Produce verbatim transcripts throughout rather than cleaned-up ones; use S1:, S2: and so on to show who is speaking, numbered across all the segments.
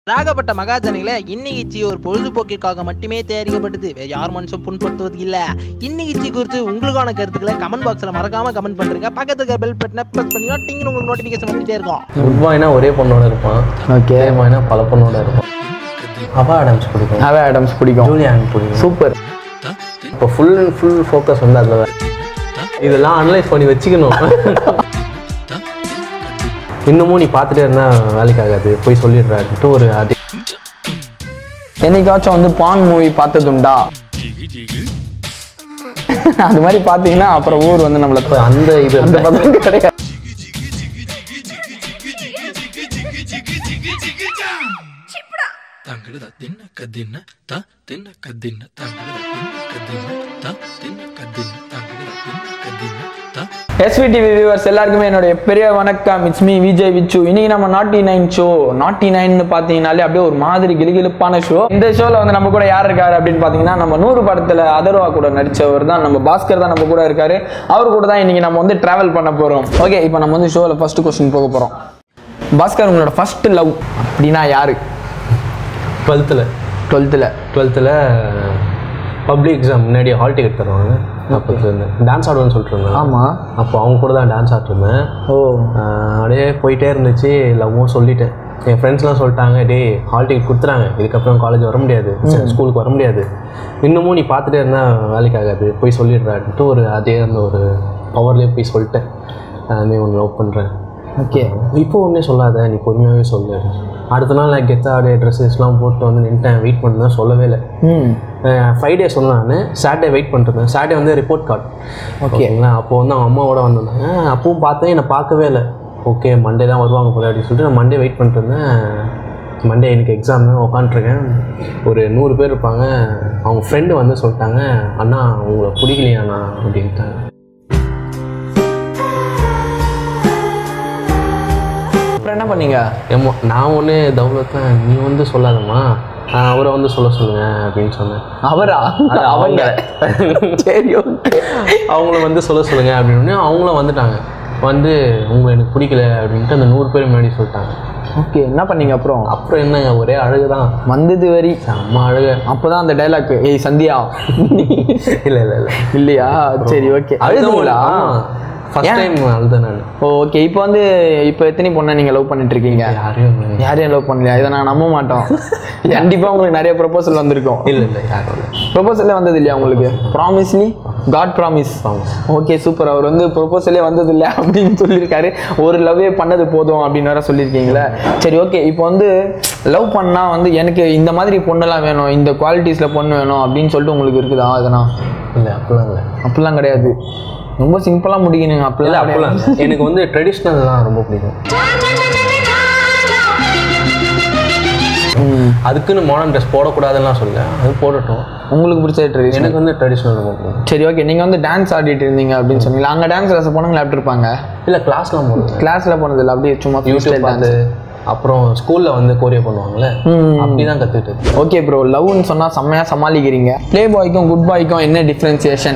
S1: ராகப்பட்ட மகாஜனிகளே, இன்னிகிச்சி ஒரு பொழுதுபோக்கிற்காக மட்டுமே தயாரிக்கப்பட்டது. வேற யார் மனுஷன் புண்படுத்துவது இல்ல. இன்னிகிச்சி குறித்து உங்களுக்கான கருத்துக்களை கமெண்ட் பாக்ஸ்ல மறக்காம கமெண்ட் பண்றீங்க. பக்கத்துக்கு பெல் பட்டனை பிரஸ் பண்ணினா டிங்னு உங்களுக்கு நோட்டிபிகேஷன் வந்துட்டே இருக்கும்.
S2: குட் பாய்னா ஒரே பொண்ணோட இருப்பான். ஓகே பாய்னா பல பொண்ணோட இருப்பான். அவா ஆடம்ஸ் பிடிக்கும்.
S3: அவா ஆடம்ஸ் பிடிக்கும்.
S2: ஜூலியான் பிடிக்கும்.
S3: சூப்பர்.
S2: இப்போ ஃபுல் அண்ட் ஃபுல் ஃபோக்கஸ் வந்து அதில் தான். இதெல்லாம் அனலைஸ் பண்ணி வச்சுக்கணும். இன்னமும் நீ பார்த்துட்டே இருந்தா வேலைக்கு ஆகாது, போய் சொல்லிடுறாருன்ட்டு ஒரு அது.
S3: என்னைக்காச்சும் வந்து பான் மூவி பார்த்ததுண்டா? அது மாதிரி பார்த்தீங்கன்னா அப்புறம் ஊர் வந்து நம்மள
S2: அந்த இது
S3: அந்த பதம் கிடையாது. எஸ்விடிவி வியூவர்ஸ் எல்லாருக்குமே என்னுடைய பெரிய வணக்கம். It's me Vijay Vichu. இன்னைக்கு நம்ம நாட்டி நைன் ஷோ நாட்டி நைன் பார்த்தீங்கன்னாலே அப்படியே ஒரு மாதிரி கிலுகிலுப்பான ஷோ. இந்த ஷோவில் வந்து நம்ம கூட யார் இருக்காரு அப்படின்னு பார்த்தீங்கன்னா, நம்ம நூறு படத்தில் அதர்வா கூட நடித்தவர் தான் நம்ம பாஸ்கர் தான் நம்ம கூட இருக்காரு. அவர் கூட தான் இன்னைக்கு நம்ம வந்து டிராவல் பண்ண போகிறோம். ஓகே, இப்போ நம்ம வந்து ஷோவில் ஃபர்ஸ்ட் கொஸ்டின் போக போகிறோம். பாஸ்கர், உங்களோட ஃபர்ஸ்ட் லவ் அப்படின்னா யாரு?
S2: டுவெல்த்தில்
S3: டுவெல்த்தில்
S2: டுவெல்த்தில் பப்ளிக் எக்ஸாம் முன்னாடி ஹால் டிக்கெட் தருவாங்க. அப்போ டான்ஸ் ஆடுவேன்னு சொல்லிட்டு இருந்தேன்.
S3: ஆமாம்,
S2: அப்போ அவங்க கூட தான் டான்ஸ் ஆடிருந்தேன்.
S3: ஓ,
S2: அப்படியே போயிட்டே இருந்துச்சு. லவ்வும் சொல்லிட்டேன். என் ஃப்ரெண்ட்ஸ்லாம் சொல்லிட்டாங்க, டே ஹால் டிக்கெட் கொடுத்துறாங்க, இதுக்கப்புறம் காலேஜ் வர முடியாது, ஸ்கூலுக்கு வர முடியாது, இன்னமும் நீ பார்த்துட்டே இருந்தால் வேலைக்கு ஆகாது, போய் சொல்லிடுறான்ட்டு ஒரு அதே அந்த ஒரு பவர்லேயே போய் சொல்லிட்டேன், அதுமாதிரி ஒன்று லவ் பண்ணுறேன்.
S3: ஓகே,
S2: இப்போ ஒன்றே சொல்லாத, நீ பொறுமையாகவே சொல்லு. அடுத்த நாள் நான் கெத்தா அப்படியே ட்ரெஸ்ஸஸ்லாம் போட்டு வந்து நின்ட்டேன். வெயிட் பண்ணேன், சொல்லவே இல்லை. ஃப்ரைடே சொன்னேன், நான் சாட்டர்டே வெயிட் பண்ணிருந்தேன். சாட்டர்டே வந்து ரிப்போர்ட் கார்டு. ஓகேங்களா, அப்போ வந்து அவங்க அம்மாவோட வந்திருந்தாங்க. அப்பவும் பார்த்தேன், என்னை பார்க்கவே இல்லை. ஓகே, மண்டே தான் வருவாங்க போல அப்படின்னு சொல்லிட்டு நான் மண்டே வெயிட் பண்ணிட்டுருந்தேன். மண்டே எனக்கு எக்ஸாம் உட்காந்துருக்கேன். ஒரு நூறு பேர் இருப்பாங்க. அவங்க ஃப்ரெண்டு வந்து சொல்லிட்டாங்க, அண்ணா உங்களை பிடிக்கலையாண்ணா அப்படின்ட்டாங்க.
S3: அப்புறம் என்ன பண்ணீங்க?
S2: ஏமா நான் ஒன்று தௌலத்தான், நீ வந்து சொல்லாதம்மா, அவரை வந்து சொல்ல சொல்லுங்க அப்படின்னு சொன்னேன்.
S3: அவரா? அவங்க சரி, ஓகே,
S2: அவங்கள வந்து சொல்ல சொல்லுங்க அப்படின்னு அவங்களும் வந்துட்டாங்க. வந்து உங்களை எனக்கு பிடிக்கல அப்படின்ட்டு அந்த நூறு பேர் முன்னாடி சொல்லிட்டாங்க.
S3: ஓகே, என்ன பண்ணீங்க அப்புறம்?
S2: அப்புறம் என்னங்க, ஒரே அழகு தான்
S3: வந்தது வரி.
S2: அம்மா அழகு.
S3: அப்போதான் அந்த டைலாக், ஏய் சந்தியா.
S2: இல்லை இல்லை இல்லை
S3: இல்லையா? சரி, ஓகே. அழுதுங்களா?
S2: ஃபர்ஸ்ட் டைம் அழுதேன் நான்.
S3: ஓகே, இப்போ வந்து இப்போ எத்தனை பொண்ணை நீங்கள் லவ் பண்ணிட்டு இருக்கீங்க?
S2: யாரையும்
S3: யாரையும் லவ் பண்ணலையா? இதை நான் நம்ப மாட்டோம். கண்டிப்பாக உங்களுக்கு நிறைய ப்ரொபோசல் வந்திருக்கும்.
S2: இல்லை இல்லை யாரும் இல்லை.
S3: ப்ரொபோசலே வந்தது இல்லையா உங்களுக்கு? Promisely god promise. Okay, super. அவர் வந்து ப்ரொபோசலே வந்தது இல்லை அப்படின்னு சொல்லியிருக்காரு. ஒரு லவ்வே பண்ணது போதும் அப்படின்னு வேற சொல்லியிருக்கீங்களே. சரி, ஓகே. இப்போ வந்து லவ் பண்ணால் வந்து எனக்கு இந்த மாதிரி பொண்ணெல்லாம் வேணும், இந்த குவாலிட்டிஸில் பொண்ணு வேணும் அப்படின்னு சொல்லிட்டு உங்களுக்கு இருக்குதா? அதெல்லாம்
S2: இல்லை, அப்படிலாம் இல்லை.
S3: அப்படிலாம் கிடையாது, ரொம்ப சிம்பிளா முடிக்கணுங்க. அப்படிலாம்
S2: அப்படிலாம் எனக்கு வந்து ட்ரெடிஷ்னல் தான் ரொம்ப பிடிக்கும். அதுக்குன்னு மாடர்ன் ட்ரெஸ் போடக்கூடாதுலாம் சொல்ல, அது போடட்டும்.
S3: உங்களுக்கு பிடிச்ச ட்ரெடிஷன்?
S2: எனக்கு வந்து ட்ரெடிஷ்னல் ரொம்ப பிடிக்கும்.
S3: சரி, ஓகே. நீங்கள் வந்து டான்ஸ் ஆடிட்டு இருந்தீங்க அப்படின்னு சொன்னீங்களா? அங்கே டான்ஸ் கிளாஸ் போனவங்க எப்படி இருப்பாங்க?
S2: இல்லை, கிளாஸ்லாம் போனது.
S3: கிளாஸில் போனது இல்லை, அப்படியே சும்மா
S2: யூடியூப் பார்த்து, அப்புறம் ஸ்கூலில் வந்து கோரியோ பண்ணுவாங்கல்ல, அப்படி தான் கற்றுக்கிட்டு.
S3: ஓகே ப்ரோ, லவ்னு சொன்னால் செம்மையாக சமாளிக்கிறீங்க. ப்ளே பாய்க்கும் குட் பாய்க்கும் என்ன டிஃப்ரென்சியேஷன்?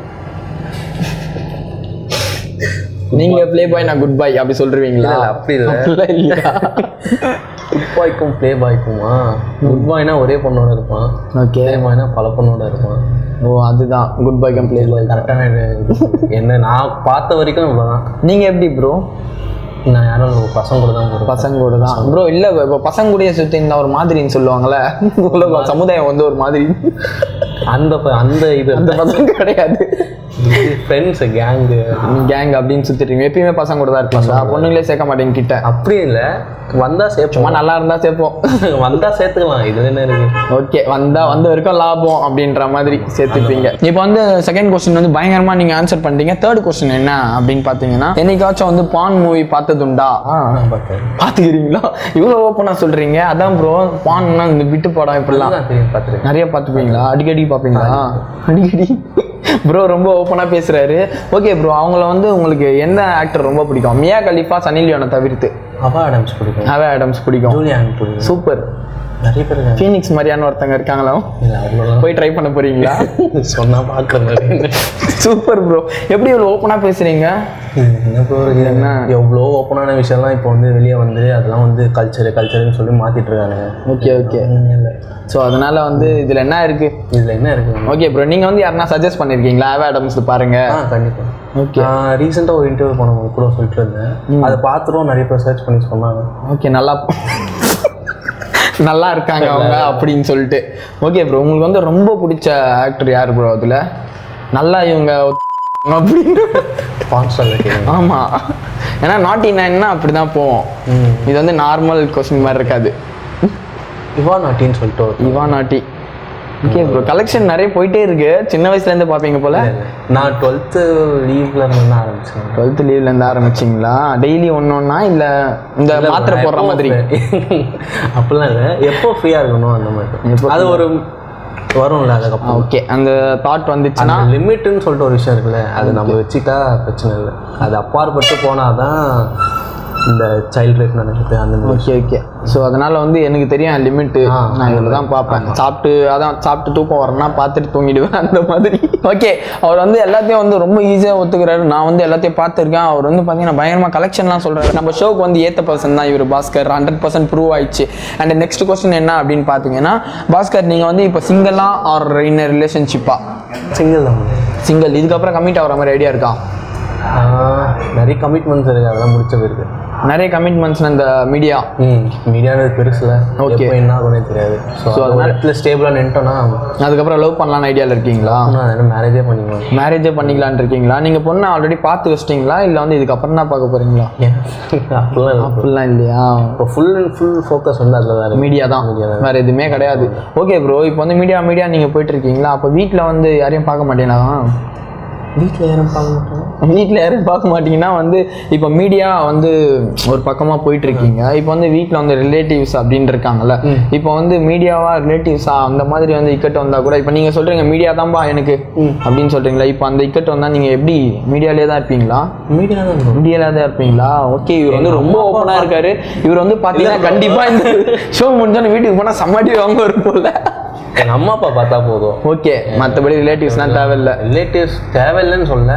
S3: நீங்க ப்ளே பாய், நான் குட் பாய் அப்படி சொல்றீங்களா?
S2: அப்படி இல்லை இல்லையா? குட் பாய்க்கும் ப்ளே பாய்க்குமா? குட் பாய்னா ஒரே பொண்ணோட இருப்பான். ஓகே, ப்ளே பாய்னா பல பொண்ணோட இருப்பான்.
S3: ஓ, அதுதான் குட் பாய்க்கும் ப்ளே பாய்.
S2: கரெக்டான என்ன நான் பார்த்த வரைக்கும் இவ்வளோதான்.
S3: நீங்கள் எப்படி ப்ரோ?
S2: நான் யாரும் பசங்க கூட தான் போகிறேன்.
S3: பசங்க கூட தான் ப்ரோ. இல்லை, இப்போ பசங்க கூட சுற்றி இந்த ஒரு மாதிரின்னு சொல்லுவாங்கள்ல, சமுதாயம் வந்து ஒரு மாதிரி. அந்த
S2: அந்த இது
S3: அந்த பசங்க கிடையாது,
S2: ஃப்ரெண்ட்ஸ் கேங்கு
S3: கேங் அப்படின்னு சுற்றிட்டு எப்பயுமே பசங்க கூட தான் இருப்பாங்க. பொண்ணுங்களே சேர்க்க மாட்டேங்க கிட்ட.
S2: அப்படி இல்லை, வந்தால் சேர்ப்போம்.
S3: சும்மா நல்லா இருந்தால் சேர்ப்போம்.
S2: வந்தால் சேர்த்துக்கலாம், இது என்ன இருக்கு.
S3: ஓகே, வந்தால் வந்த வரைக்கும் லாபம் அப்படின்ற மாதிரி சேர்த்துப்பீங்க. இப்போ வந்து செகண்ட் கொஸ்டின் வந்து பயங்கரமாக நீங்கள் ஆன்சர் பண்ணிட்டீங்க. தேர்ட் கொஸ்டின் என்ன அப்படின்னு பார்த்தீங்கன்னா, என்னைக்காச்சும் வந்து பான் மூவி பார்த்ததுண்டா? பார்த்துக்கிறீங்களா? இவ்வளோ ஓப்பனாக சொல்கிறீங்க. அதான் ப்ரோ, பான்னா இந்த விட்டு படம் இப்படிலாம்
S2: பார்த்துருக்கேன்.
S3: நிறைய பார்த்துப்பீங்களா? அடிக்கடி பார்ப்பீங்களா? அடிக்கடி ப்ரோ ரொம்ப ஓப்பனாக பேசுகிறாரு. ஓகே ப்ரோ, அவங்கள வந்து உங்களுக்கு எந்த ஆக்டர் ரொம்ப பிடிக்கும்? மியா கலிஃபா, சன்னி லியோனை தவிர்த்து?
S2: அவா ஆடம்ஸ் பிடிக்கும்.
S3: அவா ஆடம்ஸ் பிடிக்கும்.
S2: ஜூலியான் பிடிக்கும்.
S3: சூப்பர்.
S2: நிறைய பேர்
S3: ஃபீனிக்ஸ் மாதிரியான ஒருத்தங்க இருக்காங்களா?
S2: போய்
S3: ட்ரை பண்ண போறீங்களா?
S2: சொன்னா பார்க்குற மாதிரி
S3: சூப்பர் ப்ரோ. எப்படி இவ்வளோ ஓப்பனாக பேசுகிறீங்க?
S2: என்ன ப்ரோ இது என்ன எவ்வளோ ஓப்பனான விஷயம்லாம் இப்போ வந்து வெளியே வந்து அதெல்லாம் வந்து கல்ச்சரு கல்ச்சருன்னு சொல்லி மாற்றிட்டு இருக்காங்க.
S3: Okay okay. இல்லை ஸோ அதனால் வந்து இதில் என்ன இருக்குது?
S2: இதில் என்ன இருக்குது?
S3: ஓகே ப்ரோ, நீங்கள் வந்து யாருன்னா சஜஸ்ட் பண்ணியிருக்கீங்களா ஆவ் ஆடம்ஸ் பாருங்கள்?
S2: ஆ கண்டிப்பாக.
S3: ஓகே.
S2: நான் ரீசெண்டாக ஒரு இன்டர்வியூ போனவங்க கூட சொல்லிட்டு இருந்தேன். அதை பார்த்துரும் நிறைய பேர் சர்ச் பண்ணி சொன்னாங்க.
S3: ஓகே, நல்லா நல்லா இருக்காங்க அவங்க அப்படின்னு சொல்லிட்டு. ஓகே ப்ரோ, உங்களுக்கு வந்து ரொம்ப பிடிச்ச ஆக்டர் யார் ப்ரோ? அதில் நல்லா இவங்க அப்படின்னு ஆமாம், ஏன்னா நாட்டி நைன்னா அப்படி தான் போவோம். இது வந்து நார்மல் கொஸ்டின் மாதிரி இருக்காது.
S2: இவா நாட்டின்னு சொல்லிட்டு
S3: இவா நாட்டி. ஓகே ப்ரோ, கலெக்ஷன் நிறைய போயிட்டே இருக்கு. சின்ன வயசுலேருந்து பார்ப்பீங்க போல.
S2: நான் டுவெல்த்து லீவ்ல இருந்து ஆரம்பிச்சேன்.
S3: டுவெல்த்து லீவ்ல இருந்து ஆரம்பிச்சிங்களா? டெய்லி ஒன்று ஒன்றா இல்லை இந்த மாத்திரை போடுற மாதிரி?
S2: அப்படிலாம் இல்லை, எப்போ ஃப்ரீயாக இருக்கணும் அந்த மாதிரி. அது ஒரு வரும்ல அதுக்கப்புறம்.
S3: ஓகே, அந்த தாட் வந்துச்சுன்னா
S2: லிமிட்டுன்னு சொல்லிட்டு ஒரு விஷயம் இருக்குல்ல, அது நம்ம வச்சுட்டா பிரச்சனை இல்லை. அது அப்பாற்பட்டு போனால் தான் இந்த சைல்ட் ரேப் நினைக்கிட்டு அந்த மாதிரி.
S3: Okay okay. ஸோ அதனால் வந்து எனக்கு தெரியும் லிமிட்டு. நான் இதில் தான் பார்ப்பேன். சாப்பிட்டு அதான் சாப்பிட்டு தூக்கம் வரேன்னா பார்த்துட்டு தூங்கிடுவேன் அந்த மாதிரி. ஓகே, அவர் வந்து எல்லாத்தையும் வந்து ரொம்ப ஈஸியாக ஒத்துக்கிறாரு. நான் வந்து எல்லாத்தையும் பார்த்துருக்கேன். அவர் வந்து பார்த்தீங்கன்னா பயங்கரமாக கலெக்ஷன்லாம் சொல்கிறாரு. நம்ம ஷோக்கு வந்து ஏற்ற பர்சன் தான் இவர் பாஸ்கர். ஹண்ட்ரட் பர்சன்ட் ப்ரூவ் ஆயிடுச்சு. அண்ட் நெக்ஸ்ட் கொஸ்டின் என்ன அப்படின்னு பார்த்தீங்கன்னா, பாஸ்கர் நீங்கள் வந்து இப்போ சிங்கிளா ஆர் இன் ரிலேஷன்ஷிப்பா?
S2: சிங்கிள் தான்.
S3: சிங்கிள். இதுக்கப்புறம் கமிட் ஆகிற மாதிரி ஐடியா இருக்கா?
S2: நிறைய கமிட்மெண்ட்ஸ் இருக்குது, அதெல்லாம் முடிச்ச பிறகு.
S3: நிறைய கமிட்மெண்ட்ஸ் இந்த மீடியா
S2: மீடியானது பெருசுல. ஓகே, என்ன ஆகுனே தெரியாது. ஸோ அதனால இடத்துல ஸ்டேபிளாக நின்ட்டோன்னா அதுக்கப்புறம்
S3: லவ் பண்ணலான்னு ஐடியாவில் இருக்கீங்களா?
S2: நான் மேரேஜே பண்ணிக்கலாம்.
S3: மேரேஜே பண்ணிக்கலான்னு இருக்கீங்களா? நீங்கள் பொண்ணை ஆல்ரெடி பார்த்து வச்சிட்டிங்களா இல்லை வந்து இதுக்கப்புறம் தான் பார்க்க போகிறீங்களா?
S2: அப்படிலாம்
S3: அப்படிலாம் இல்லையா?
S2: இப்போ ஃபுல் அண்ட் ஃபுல் ஃபோக்கஸ் வந்து அதில் தான்,
S3: மீடியா தான், வேறு எதுவுமே கிடையாது. ஓகே ப்ரோ, இப்போ வந்து மீடியா மீடியா நீங்கள் போயிட்டு இருக்கீங்களா? அப்போ வீட்டில் வந்து யாரையும் பார்க்க மாட்டேனா?
S2: வீட்டில் யாரும் பார்க்க மாட்டோம்.
S3: வீட்டில் யாரும் பார்க்க மாட்டிங்கன்னா வந்து இப்போ மீடியா வந்து ஒரு பக்கமாக போயிட்டுருக்கீங்க. இப்போ வந்து வீட்டில் வந்து ரிலேட்டிவ்ஸ் அப்படின்னு இருக்காங்கல்ல, இப்போ வந்து மீடியாவா ரிலேட்டிவ்ஸா அந்த மாதிரி வந்து இக்கட்டு வந்தால் கூட, இப்போ நீங்கள் சொல்கிறீங்க மீடியா தான்பா எனக்கு அப்படின்னு சொல்கிறீங்களா, இப்போ அந்த இக்கட்டு வந்தால் நீங்கள் எப்படி மீடியாலே தான் இருப்பீங்களா?
S2: மீடியா தான்
S3: மீடியாலே தான் இருப்பீங்களா? ஓகே, இவர் வந்து ரொம்ப ஓப்பனாக இருக்காரு. இவர் வந்து பார்த்தீங்கன்னா கண்டிப்பாக இந்த ஷோ முடிஞ்சோன்னு வீட்டுக்கு போனால் சம்மாட்டி வாங்க வரும்போல.
S2: எங்கள் அம்மா அப்பா பார்த்தா போதும்.
S3: ஓகே, மற்றபடி ரிலேட்டிவ்ஸ்லாம் தேவையில்லை.
S2: ரிலேட்டிவ்ஸ் தேவையில்லைன்னு சொல்ல,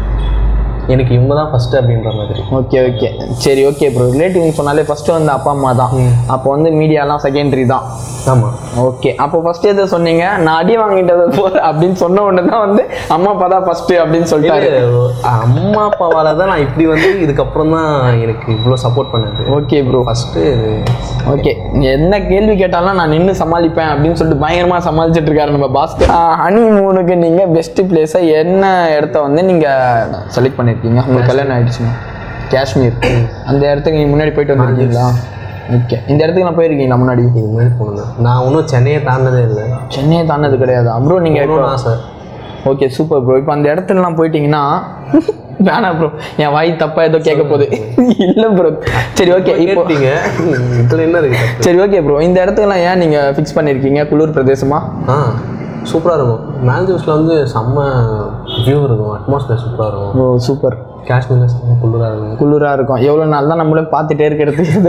S2: எனக்கு இவங்க தான் ஃபஸ்ட்டு அப்படின்ற மாதிரி.
S3: ஓகே ஓகே, சரி ஓகே ப்ரோ. ரிலேட்டிவ்னு சொன்னாலே ஃபஸ்ட்டு வந்து அப்பா அம்மா தான். அப்போ வந்து மீடியாலாம் செகண்டரி தான்.
S2: ஆமாம்.
S3: ஓகே, அப்போ ஃபஸ்ட்டு எதை சொன்னீங்க? நான் அடி வாங்கிட்டது போகிற அப்படின்னு சொன்ன உடனே தான் வந்து அம்மா அப்பா தான் ஃபஸ்ட்டு அப்படின்னு சொல்லிட்டாரு.
S2: அம்மா அப்பாவால் தான் நான் இப்படி வந்து இதுக்கப்புறம் தான் எனக்கு இவ்வளோ சப்போர்ட் பண்ணது.
S3: ஓகே ப்ரோ,
S2: ஃபஸ்ட்டு
S3: ஓகே, என்ன கேள்வி கேட்டாலும் நான் நின்று சமாளிப்பேன் அப்படின்னு சொல்லிட்டு பயங்கரமாக சமாளிச்சுட்டு இருக்காரு நம்ம பாஸ்கர். ஹனிமூனுக்கு நீங்கள் பெஸ்ட்டு பிளேஸை என்ன இடத்த வந்து நீங்கள் செலக்ட் பண்ணியிருக்கீங்க? உங்களுக்கு கல்யாணம் ஆகிடுச்சுங்க. காஷ்மீர், அந்த இடத்துக்கு நீங்கள் முன்னாடி போயிட்டு வந்துருக்கீங்களா? ஓகே, இந்த இடத்துக்கு நான் போயிருக்கீங்களா முன்னாடி?
S2: இதுக்கு முன்னாடி போனேன். நான் ஒன்றும் சென்னையை தாண்டதே இல்லை.
S3: சென்னையை தாண்டது கிடையாது ப்ரோ. நீங்கள்
S2: எவ்வளோ ஆசை.
S3: Okay, super bro. இப்போ அந்த இடத்துலலாம் போயிட்டீங்கன்னா வேணாம் ப்ரோ, என் வாய் தப்பா ஏதோ கேட்க போகுது. இல்லை ப்ரோ, சரி ஓகே. இப்போ
S2: இதில் என்ன இருக்குது?
S3: சரி ஓகே ப்ரோ, இந்த இடத்துக்குலாம் ஏன் நீங்கள் ஃபிக்ஸ் பண்ணியிருக்கீங்க? குளிர் பிரதேசமா?
S2: ஆ, சூப்பராக இருக்கும். மால்தீவ்ஸில் வந்து செம்ம வியூ இருக்கும், அட்மாஸ்பியர் சூப்பராக இருக்கும்.
S3: Oh super.
S2: காஷ்மீரில் செம்ம குளிராக இருக்கும்.
S3: குளிராக இருக்கும். எவ்வளோ நாள் தான் நம்மளும் பார்த்துட்டே இருக்கிறது.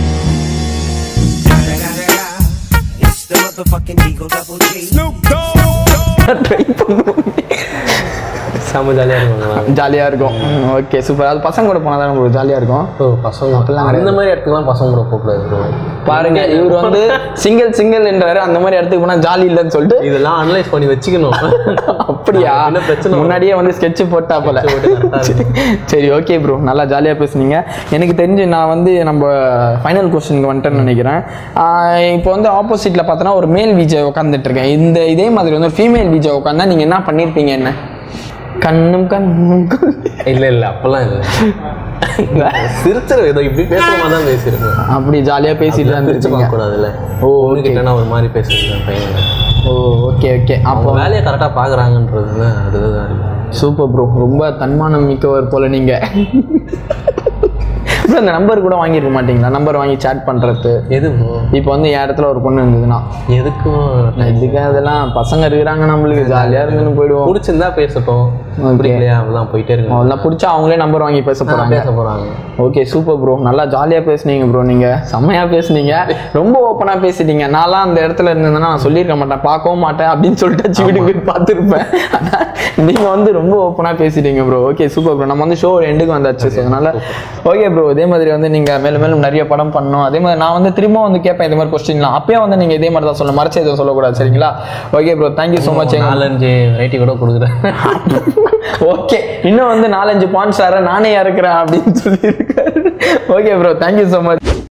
S3: ட்ரை பண்ணுவோம்.
S2: செம்ம ஜாலியாக இருக்கும்.
S3: ஜாலியாக இருக்கும். Okay super. அது பசங்க கூட போனால் தான் நம்மளுக்கு ஜாலியாக இருக்கும்.
S2: ஓ பசங்க அப்படிலாம் அந்த மாதிரி இடத்துக்குலாம் பசங்க கூட போகக்கூடாது.
S3: பாருங்க, இவர் வந்து சிங்கிள் சிங்கிள் என்றாரு. அந்த மாதிரி இடத்துக்கு போனால் ஜாலி இல்லைன்னு சொல்லிட்டு
S2: இதெல்லாம் அனலைஸ் பண்ணி வச்சுக்கணும்.
S3: அப்படியா? என்ன பிரச்சனை? முன்னாடியே வந்து ஸ்கெட்சு போட்டா போல. சரி ஓகே ப்ரோ, நல்லா ஜாலியாக பேசுனீங்க. எனக்கு தெரிஞ்சு நான் வந்து நம்ம ஃபைனல் கொஸ்டினுக்கு வந்துட்டேன்னு நினைக்கிறேன். இப்போ வந்து ஆப்போசிட்டில் பார்த்தோன்னா ஒரு மேல் விஜய் உட்காந்துட்டு இருக்கேன். இந்த இதே மாதிரி வந்து ஒரு ஃபீமேல் விஜய் உட்காந்தா நீங்கள் என்ன பண்ணியிருப்பீங்க? என்ன கண்ணும் கண்ணும்
S2: இல்லை இல்லை அப்பெல்லாம் இல்லை. சிரிச்சிருவேன், ஏதோ இப்படி பேசுகிற தான் பேசியிருக்கேன். அப்படி ஜாலியாக பேசிட்டு இருந்துருச்சுங்க கூடாதுல்ல. ஓ ஓகே, நான் ஒரு மாதிரி பேசியிருக்கேன் பையன். Oh okay okay. அப்போ வேலையை கரெக்டாக பார்க்குறாங்கன்றது அதுதான் இருக்கு. சூப்பர் ப்ரோ, ரொம்ப தன்மானம் மிக்கவர் போல நீங்கள்.
S3: ப்ரோ இந்த நம்பர் கூட வாங்கியிருக்க மாட்டீங்களா? நம்பர் வாங்கி சேட் பண்ணுறது
S2: எது ப்ரோ?
S3: இப்போ வந்து என் இடத்துல ஒரு பொண்ணு இருந்ததுன்னா
S2: எதுக்கும்
S3: இதுக்கு அதெல்லாம் பசங்க இருக்கிறாங்க, நம்மளுக்கு ஜாலியாக இருந்துன்னு போயிடுவோம்.
S2: பிடிச்சிருந்தா பேசட்டும், பிடிக்கலையா அப்படிலாம் போயிட்டே இருக்கு.
S3: அதெல்லாம் பிடிச்சா அவங்களே நம்பர் வாங்கி பேச போகிறாங்க
S2: பேச போகிறாங்க.
S3: ஓகே சூப்பர் ப்ரோ, நல்லா ஜாலியாக பேசுனீங்க ப்ரோ. நீங்கள் செம்மையாக பேசுனீங்க, ரொம்ப ஓப்பனாக பேசிட்டீங்க. நான்லாம் அந்த இடத்துல இருந்தேன்னா நான் சொல்லியிருக்க மாட்டேன், பார்க்கவும் மாட்டேன் அப்படின்னு சொல்லிட்டு வீட்டுக்கு போய் பார்த்துருப்பேன். நீங்கள் வந்து ரொம்ப ஓப்பனாக பேசிட்டீங்க ப்ரோ. Okay super bro. நம்ம வந்து ஷோ எண்டுக்கு வந்தாச்சு. ஸோ அதனால ஓகே ப்ரோ, இதே மாதிரி வந்து நீங்கள் மேலும் மேலும் நிறைய படம் பண்ணணும். அதே மாதிரி நான் வந்து திரும்ப வந்து கேட்பேன் இந்த மாதிரி கொஸ்டின்லாம். அப்பயே வந்து நீங்கள் இதே மாதிரி தான் சொல்லணும், மறைச்சு எதுவும் சொல்லக்கூடாது. சரிங்களா? Okay bro, thank you so much.
S2: நாலஞ்சு வெரைட்டி கூட கொடுக்குறேன்.
S3: ஓகே, இன்னும் வந்து நாலஞ்சு பாயிண்ட்ஸ் வேற நானே இறக்குறேன் அப்படின்னு சொல்லியிருக்காரு. Okay bro, thank you so much.